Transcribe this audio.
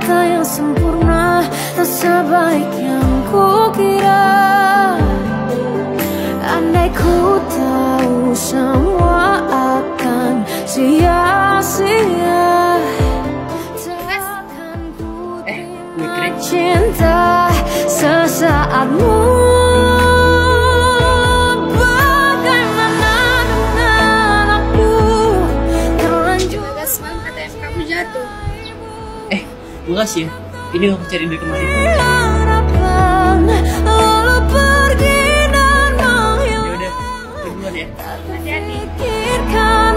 kata yang sempurna, tak sebaik yang kukira. Andai ku tahu semua akan sia-sia, takkan ku cinta sesaatmu. Bagaimana dengan aku? Terlanjur semangat ATM kamu jatuh. Makasih ya. Ini aku cari dari kemarin. pergi dan Ya udah, duluan ya. Hati-hati.